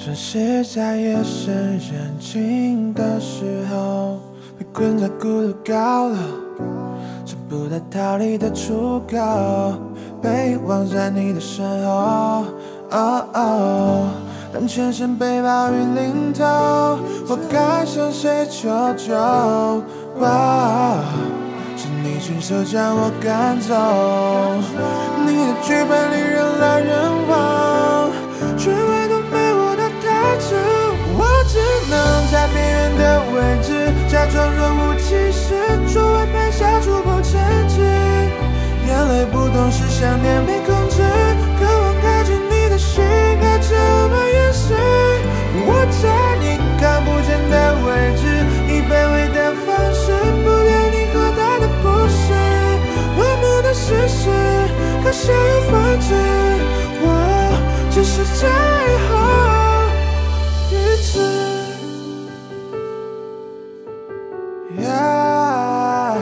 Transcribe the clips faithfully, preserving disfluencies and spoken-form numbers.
总是在夜深人静的时候，被困在孤独高楼，找不到逃离的出口，被忘在你的身后。哦哦，当全身被暴雨淋透，我该向谁求救？哇，是你亲手将我赶走，你的剧本里人来人往，却唯独没我的台词。我只能在边缘的位置，假装若无其事，周围配下足够坚持。眼泪不懂是想念被控制，渴望靠近你的心该怎么掩饰？我在你看不见的位置，以卑微的方式不连你和他的故事，落幕的事实，可笑又讽刺。我只是最后一次。Yeah,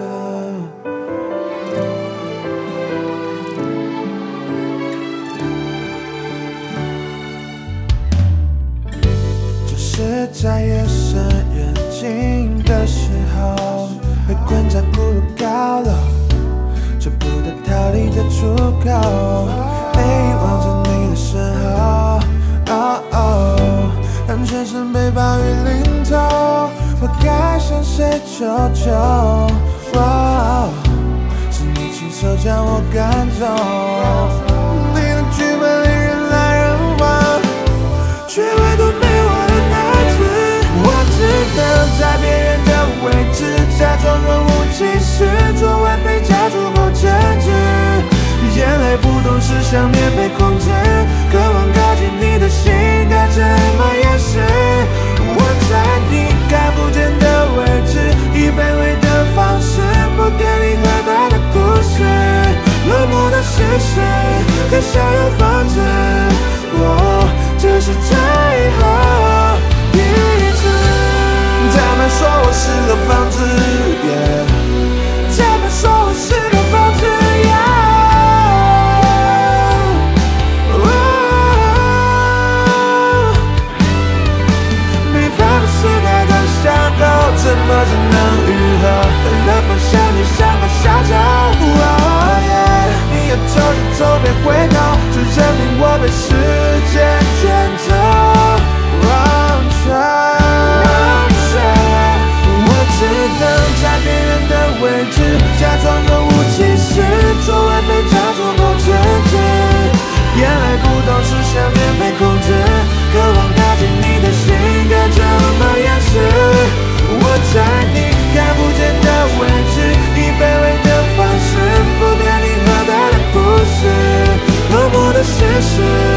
就是在夜深人静的时候，被困在孤独高楼，找不到逃离的出口，被望着你的身后。哦哦，当全身被暴雨淋透，我该向谁求救？哇，是你亲手将我赶走，你的剧本里人来人往，却唯独没我的台词。我只能在边缘的位置，假装若无其事，周围被加足够坚持。眼泪不懂是想念被控制，渴望靠近你的心该怎么掩饰？我在你看不见的位置，以卑微的方式不点你和他的故事，落幕的事实，可笑又讽刺。我这是最后一次。他们说我是个疯子， yeah， 他们说我是个疯子， yeah， 没放的撕开的伤口，怎么才能愈合？分了方向，你像个小丑。Oh yeah， 你要走就走，别回头，只证明我被时间卷走。忘却，忘却，我只能在边缘的位置，假装若无其事，周围被加足够坚持。眼泪不懂是想念被控制，渴望靠近你的心该怎么掩饰？我在你看不见的位置，以卑微的方式不点你和他的故事，落幕的事实。